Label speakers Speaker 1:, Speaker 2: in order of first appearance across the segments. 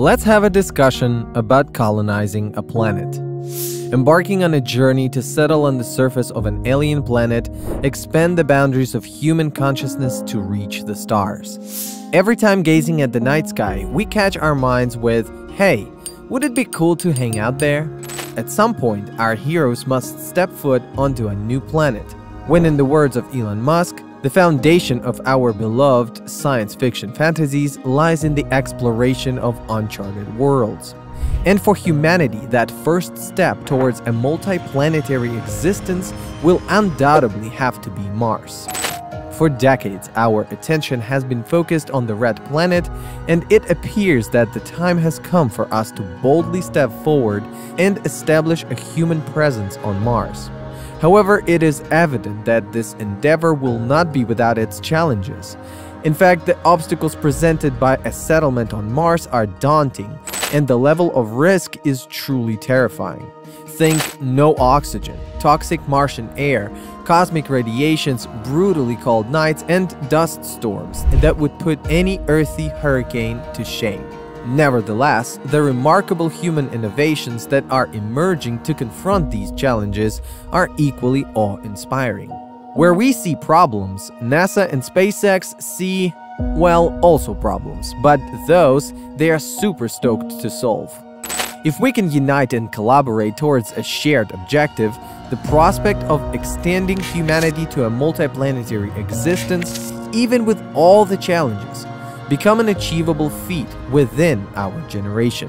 Speaker 1: Let's have a discussion about colonizing a planet. Embarking on a journey to settle on the surface of an alien planet, expand the boundaries of human consciousness to reach the stars. Every time gazing at the night sky, we catch our minds with, hey, would it be cool to hang out there? At some point, our heroes must step foot onto a new planet, when in the words of Elon Musk, the foundation of our beloved science fiction fantasies lies in the exploration of uncharted worlds. And for humanity, that first step towards a multi-planetary existence will undoubtedly have to be Mars. For decades, our attention has been focused on the red planet, and it appears that the time has come for us to boldly step forward and establish a human presence on Mars. However, it is evident that this endeavor will not be without its challenges. In fact, the obstacles presented by a settlement on Mars are daunting, and the level of risk is truly terrifying. Think no oxygen, toxic Martian air, cosmic radiations, brutally cold nights, and dust storms that would put any earthly hurricane to shame. Nevertheless, the remarkable human innovations that are emerging to confront these challenges are equally awe-inspiring. Where we see problems, NASA and SpaceX see, well, also problems, but those they are super stoked to solve. If we can unite and collaborate towards a shared objective, the prospect of extending humanity to a multiplanetary existence, even with all the challenges, become an achievable feat within our generation.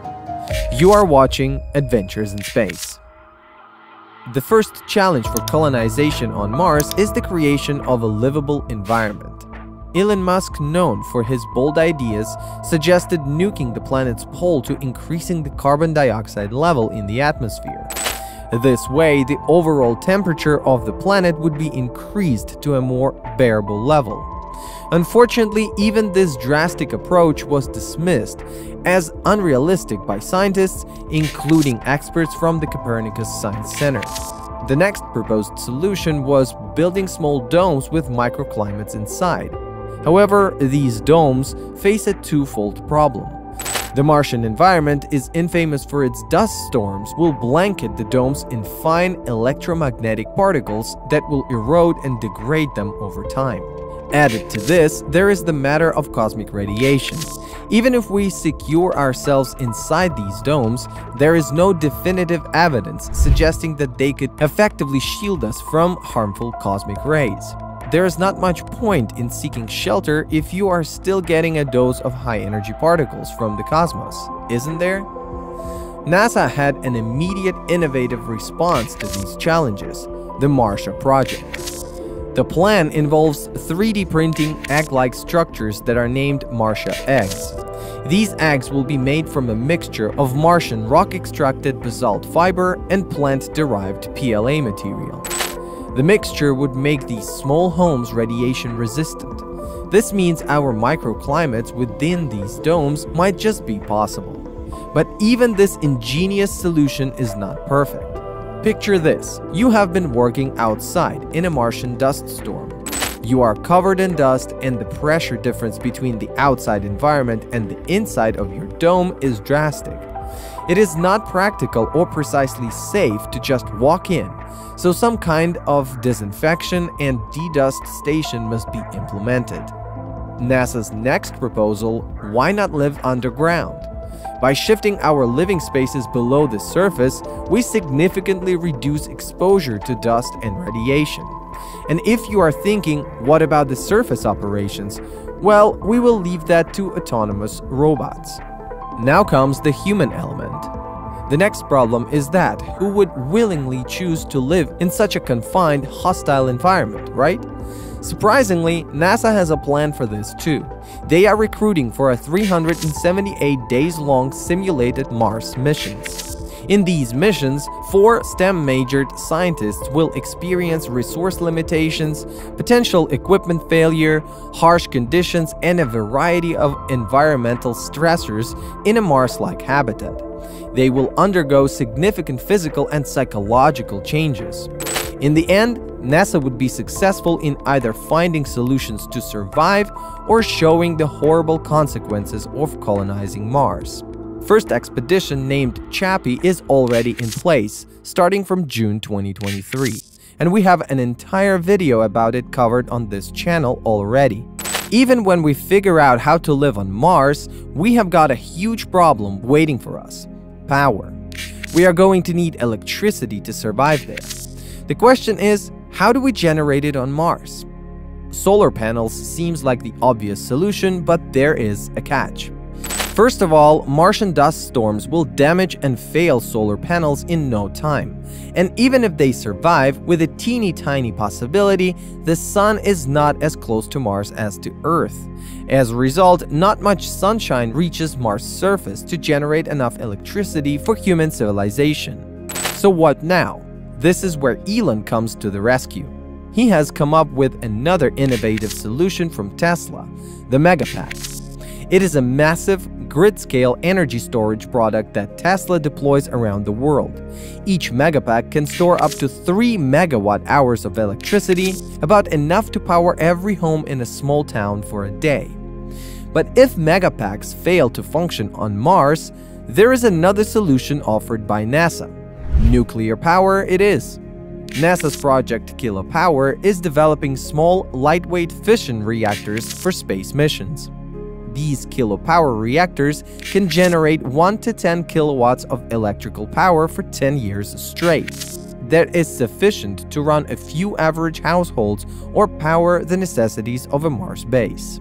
Speaker 1: You are watching Adventures in Space. The first challenge for colonization on Mars is the creation of a livable environment. Elon Musk, known for his bold ideas, suggested nuking the planet's pole to increasing the carbon dioxide level in the atmosphere. This way, the overall temperature of the planet would be increased to a more bearable level. Unfortunately, even this drastic approach was dismissed as unrealistic by scientists, including experts from the Copernicus Science Center. The next proposed solution was building small domes with microclimates inside. However, these domes face a twofold problem. The Martian environment is infamous for its dust storms will blanket the domes in fine electromagnetic particles that will erode and degrade them over time. Added to this, there is the matter of cosmic radiation. Even if we secure ourselves inside these domes, there is no definitive evidence suggesting that they could effectively shield us from harmful cosmic rays. There is not much point in seeking shelter if you are still getting a dose of high-energy particles from the cosmos, isn't there? NASA had an immediate innovative response to these challenges, the Martian project. The plan involves 3D printing egg-like structures that are named Martian eggs. These eggs will be made from a mixture of Martian rock-extracted basalt fiber and plant-derived PLA material. The mixture would make these small homes radiation-resistant. This means our microclimates within these domes might just be possible. But even this ingenious solution is not perfect. Picture this: you have been working outside in a Martian dust storm. You are covered in dust, and the pressure difference between the outside environment and the inside of your dome is drastic. It is not practical or precisely safe to just walk in, so some kind of disinfection and de-dust station must be implemented. NASA's next proposal: why not live underground? By shifting our living spaces below the surface, we significantly reduce exposure to dust and radiation. And if you are thinking, what about the surface operations? Well, we will leave that to autonomous robots. Now comes the human element. The next problem is that who would willingly choose to live in such a confined, hostile environment, right? Surprisingly, NASA has a plan for this too. They are recruiting for a 378 days-long simulated Mars missions. In these missions, 4 STEM-majored scientists will experience resource limitations, potential equipment failure, harsh conditions, and a variety of environmental stressors in a Mars-like habitat. They will undergo significant physical and psychological changes. In the end, NASA would be successful in either finding solutions to survive or showing the horrible consequences of colonizing Mars. First expedition, named Chappie, is already in place, starting from June 2023, and we have an entire video about it covered on this channel already. Even when we figure out how to live on Mars, we have got a huge problem waiting for us: power. We are going to need electricity to survive there. The question is, how do we generate it on Mars? Solar panels seems like the obvious solution, but there is a catch. First of all, Martian dust storms will damage and fail solar panels in no time. And even if they survive, with a teeny tiny possibility, the sun is not as close to Mars as to Earth. As a result, not much sunshine reaches Mars' surface to generate enough electricity for human civilization. So what now? This is where Elon comes to the rescue. He has come up with another innovative solution from Tesla, the Megapack. It is a massive, grid-scale energy storage product that Tesla deploys around the world. Each Megapack can store up to 3 megawatt-hours of electricity, about enough to power every home in a small town for a day. But if Megapacks fail to function on Mars, there is another solution offered by NASA. Nuclear power it is. NASA's Project Kilopower is developing small, lightweight fission reactors for space missions. These kilopower reactors can generate 1 to 10 kilowatts of electrical power for 10 years straight. That is sufficient to run a few average households or power the necessities of a Mars base.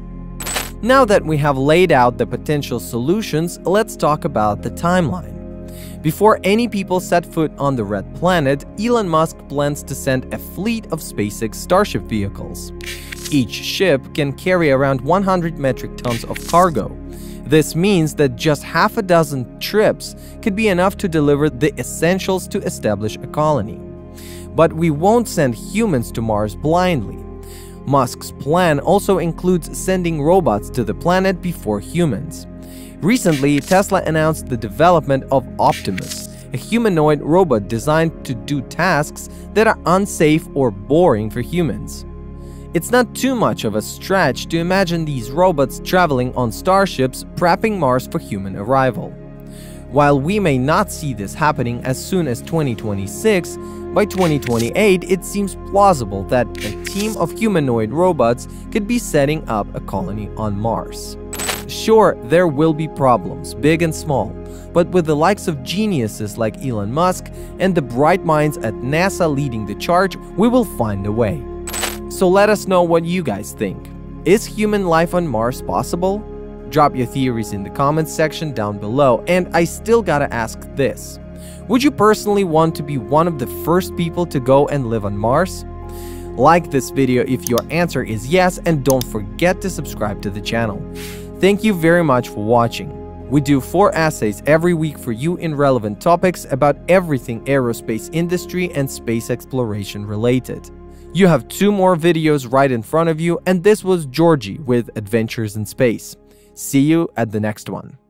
Speaker 1: Now that we have laid out the potential solutions, let's talk about the timeline. Before any people set foot on the Red Planet, Elon Musk plans to send a fleet of SpaceX Starship vehicles. Each ship can carry around 100 metric tons of cargo. This means that just half a dozen trips could be enough to deliver the essentials to establish a colony. But we won't send humans to Mars blindly. Musk's plan also includes sending robots to the planet before humans. Recently, Tesla announced the development of Optimus, a humanoid robot designed to do tasks that are unsafe or boring for humans. It's not too much of a stretch to imagine these robots traveling on starships prepping Mars for human arrival. While we may not see this happening as soon as 2026, by 2028 it seems plausible that a team of humanoid robots could be setting up a colony on Mars. Sure, there will be problems, big and small, but with the likes of geniuses like Elon Musk and the bright minds at NASA leading the charge, we will find a way. So let us know what you guys think. Is human life on Mars possible? Drop your theories in the comments section down below, and I still gotta ask this. Would you personally want to be one of the first people to go and live on Mars? Like this video if your answer is yes, and don't forget to subscribe to the channel. Thank you very much for watching. We do 4 essays every week for you in relevant topics about everything aerospace industry and space exploration related. You have 2 more videos right in front of you, and this was Georgie with Adventures in Space. See you at the next one.